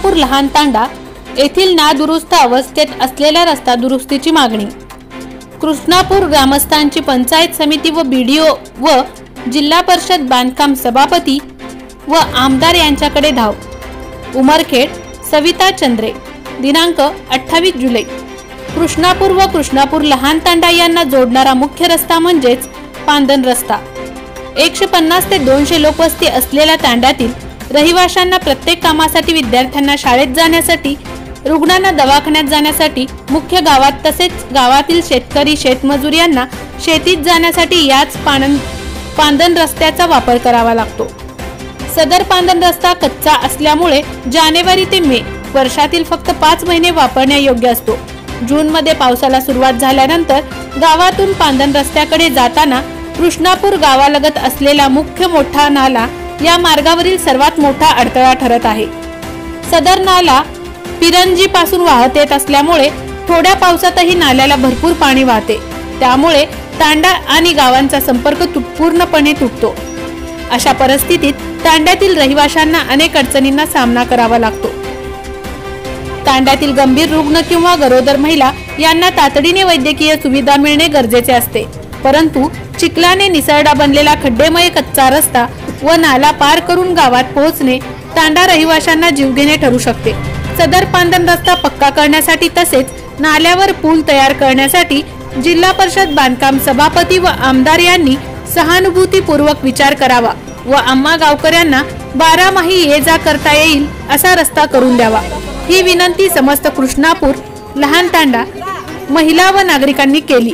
कृष्णापूर लहान तांडा येथील नादुरुस्त अवस्थेत असलेल्या रस्ता दुरुस्तीची मागणी। कृष्णापूर ग्रामस्थांची पंचायत समिती व बीडीओ व जिल्हा परिषद बांधकाम सभापती व आमदार यांच्याकडे धाव। उमरखेड सविता चंद्रे दिनांक 28 जुलै। कृष्णापूर व कृष्णापूर लहान तांडा यांना जोडणारा मुख्य रस्ता म्हणजेच पांदन रस्ता। 150 ते 200 लोकवस्ती असलेल्या तांड्यातील रहिवाशांना प्रत्येक कामासाठी, विद्यार्थ्यांना शाळेत जाण्यासाठी, रुग्णांना दवाखान्यात जाण्यासाठी, मुख्य गावात तसेच गावातील शेतकरी शेतमजूर यांना शेतीत जाण्यासाठी याच पांदन रस्त्याचा वापर करावा लागतो। सदर पांदन रस्ता कच्चा असल्यामुळे जानेवारी ते मे वर्षातील फक्त 5 महिने वापरण्यायोग्य असतो। जून मध्ये पावसाला सुरुवात झाल्यानंतर गावातून पांदन रस्त्याकडे जाताना कृष्णापूर गावालगत असलेला मुख्य मोठा नाला या मार्गावरील सर्वात मोठा अडथळा ठरत आहे। सदर नाला पिरंजी पासून वाहत येत असल्यामुळे थोड्या पावसातही नाल्याला भरपूर पाणी वाहते, त्यामुळे तांडा आणि गावांचा संपर्क पूर्णपणे तुटतो। अशा परिस्थितीत तांड्यातील रहिवाशांना अनेक अडचणींना सामना करावा लागतो। तांड्यातील गंभीर रुग्ण किंवा गरोदर महिला यांना तातडीने वैद्यकीय सुविधा मिळणे गरजेचे असते, परंतु चिखलाने निसरडा बनलेला खड्डेमय कच्चा रस्ता व नाला पार करून गावात पोहोचणे तांडा रहिवाशांना जीवघेणे ठरू शकते। सदर पांदन रस्ता पक्का करण्यासाठी तसेच नाल्यावर पूल तयार करण्यासाठी जिल्हा परिषद बांधकाम सभापती व आमदार यांनी सहानुभूतीपूर्वक विचार करावा व आम्हा गावकऱ्यांना 12 माही ये जा करता येईल असा रस्ता करून द्यावा, ही विनंती समस्त कृष्णापूर लहान तांडा महिला व नागरिकांनी केली।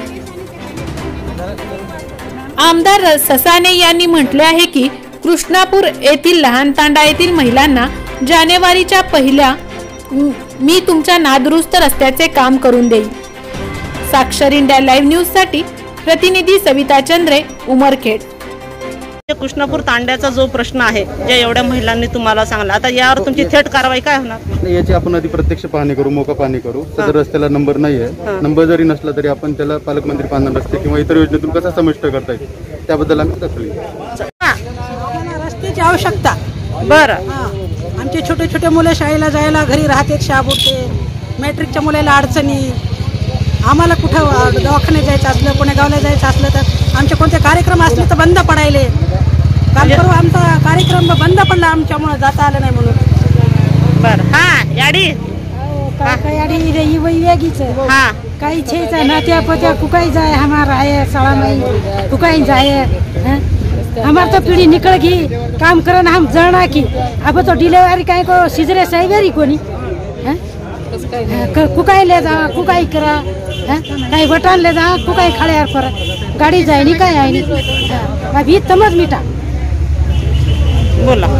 आमदार ससाने यांनी म्हटले आहे की कृष्णापूर येथील लहान तांडा येथील महिलांना जानेवारीच्या पहिल्या मी तुमच्या नादुरुस्त रस्त्याचे काम करून देईल। साक्षर इंडिया लाईव्ह न्यूज साठी प्रतिनिधी सविता चंद्रे, उमरखेड। कृष्णापूर तांड्याचा जो प्रश्न आहे, ज्या एवढ्या महिलांनी तुम्हाला सांगला, आता यावर तुमची थेट कारवाई काय होणार? याची आपण आधी प्रत्यक्ष पाहणी करू, मोका पाहणी करू। सदर रस्त्याला नंबर नाहीये, नंबर जरी नसला तरी आपण त्याला पालकमंत्री पांदन रस्ते किंवा इतर योजनेतून कसा समाविष्ट करता येईल त्याबद्दल आम्ही दखल घेऊ। रस्त्याची आवश्यकता बरं, आमचे छोटे छोटे मुलं शाळेला जायला घरी राहतात, शाबुटे मॅट्रिकच्या मुलाला अडचणी, आम्हाला कुठं दवाखान्यात जायचं असलं, कोण्या गावाला जायचं असलं तर आमचे कोणते कार्यक्रम असले तर बंद पडायले। काल परवा आमचा कार्यक्रम बंद पडला आमच्यामुळे, जाता आलं नाही म्हणून। बरं, हा याडी याडी रे वेगीच हाँ काही छेचा नात्या पत्या कुकाई जाए हमारा है साला में कुकाई जाए हमार तो पीढ़ी निकल गई काम करना हम जड़ना की। अब तो डिलीवरी कहीं को सीजरे सही कोनी कुकाई ले जा कुकाई करा कहीं बटन ले जा कुकाई खड़े यार पर गाड़ी जाए नहीं कहीं आई नहीं अभी तमज मिटा बोला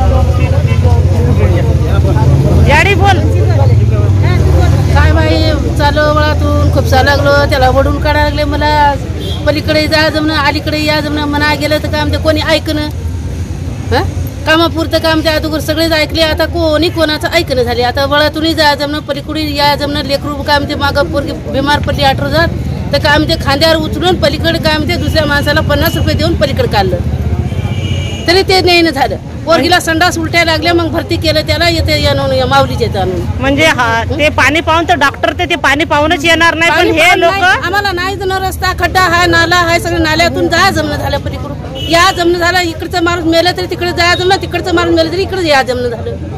याडी बोल काय बाई चालू वळातून खूपसा लागलो, त्याला वडून काढा लागले, मला पलीकडे जा जमणं अलीकडे या जमणं मना गेलं तर काम ते कोणी ऐकणं, कामापुरतं काम त्या अगोदर सगळेच ऐकले, आता कोणी कोणाचं ऐकणं झाले। आता वळातूनही जा जमणं पलीकडे या जमणं, लेकरू काम ते मागं पोरगी बिमार पडली 8 रोजात तर काम ते खांद्यावर उचलून पलीकडे काम ते दुसऱ्या माणसाला 50 रुपये देऊन पलीकडे काढलं तरी ते नाही झालं। पोरगीला संडास उलट्या लागल्या, मग भरती केलं, त्याला येते या माऊलीचे आणून। म्हणजे ते पाणी पाहून तर डॉक्टर ते पाणी पाहूनच येणार नाही, पण हे लोक आम्हाला नाही जण रस्ता खड्डा हाय नाला हाय सगळं, नाल्यातून जा जमणं झालं पलीकडून या जमणं झालं, इकडचं माणूस मेलं तरी तिकडे जा जमणं, तिकडचं माणूस मेलं तरी इकडे या जमणं झालं।